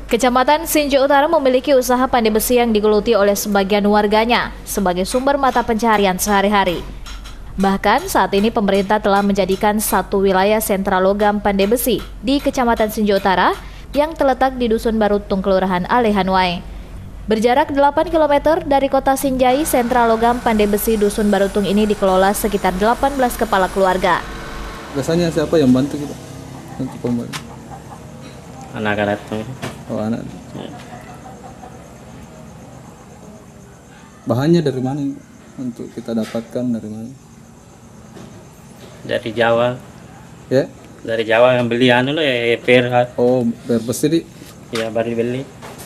Kecamatan Sinjo Utara memiliki usaha pandai besi yang digeluti oleh sebagian warganya sebagai sumber mata pencaharian sehari-hari. Bahkan saat ini pemerintah telah menjadikan satu wilayah sentra logam pandai besi di Kecamatan Sinjo Utara yang terletak di Dusun Barutung, Kelurahan Alehanwai. Berjarak 8 km dari kota Sinjai, sentra logam pandai besi Dusun Barutung ini dikelola sekitar 18 kepala keluarga. Biasanya siapa yang bantu kita? Untuk pembantu? Anak-anak. Oh, anak. Ya. Bahannya dari mana untuk kita dapatkan dari mana? Dari Jawa. Ya? Dari Jawa yang beli anu lo ya per. Oh, per besi di? Ya, baru beli.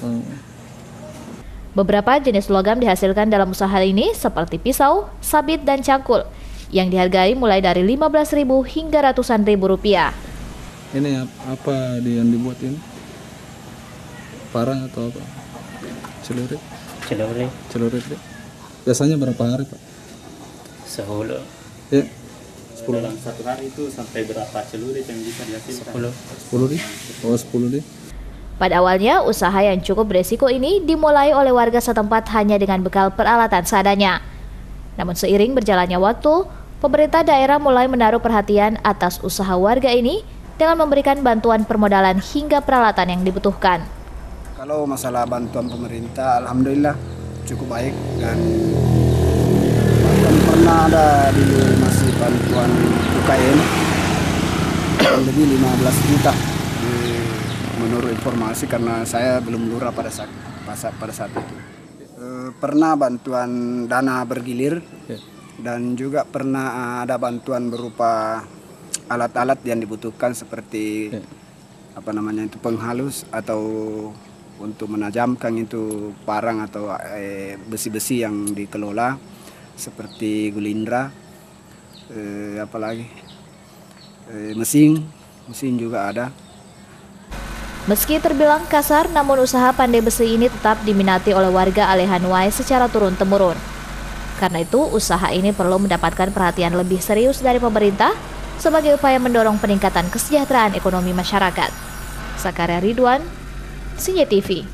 Beberapa jenis logam dihasilkan dalam usaha ini seperti pisau, sabit, dan cangkul yang dihargai mulai dari 15.000 hingga ratusan ribu rupiah. Ini apa yang dibuat ini? Parang atau apa? Celurit? Celurit. Biasanya berapa hari, Pak? 10. Ya. 10 dalam satu hari itu sampai berapa celurit yang bisa dihasilkan? 10 di? Oh, 10 di. Pada awalnya, usaha yang cukup beresiko ini dimulai oleh warga setempat hanya dengan bekal peralatan seadanya. Namun seiring berjalannya waktu, pemerintah daerah mulai menaruh perhatian atas usaha warga ini dengan memberikan bantuan permodalan hingga peralatan yang dibutuhkan. Kalau masalah bantuan pemerintah, alhamdulillah cukup baik, dan bahkan pernah ada dulu masih bantuan UKM lebih 15 juta. Menurut informasi, karena saya belum lurah pada saat itu. Pernah bantuan dana bergilir, dan juga pernah ada bantuan berupa alat-alat yang dibutuhkan seperti penghalus atau untuk menajamkan itu parang atau besi-besi yang dikelola seperti gulindra, mesin juga ada. Meski terbilang kasar, namun usaha pandai besi ini tetap diminati oleh warga Alehanwai secara turun-temurun. Karena itu, usaha ini perlu mendapatkan perhatian lebih serius dari pemerintah sebagai upaya mendorong peningkatan kesejahteraan ekonomi masyarakat. Sakaria Ridwan, Sinja TV.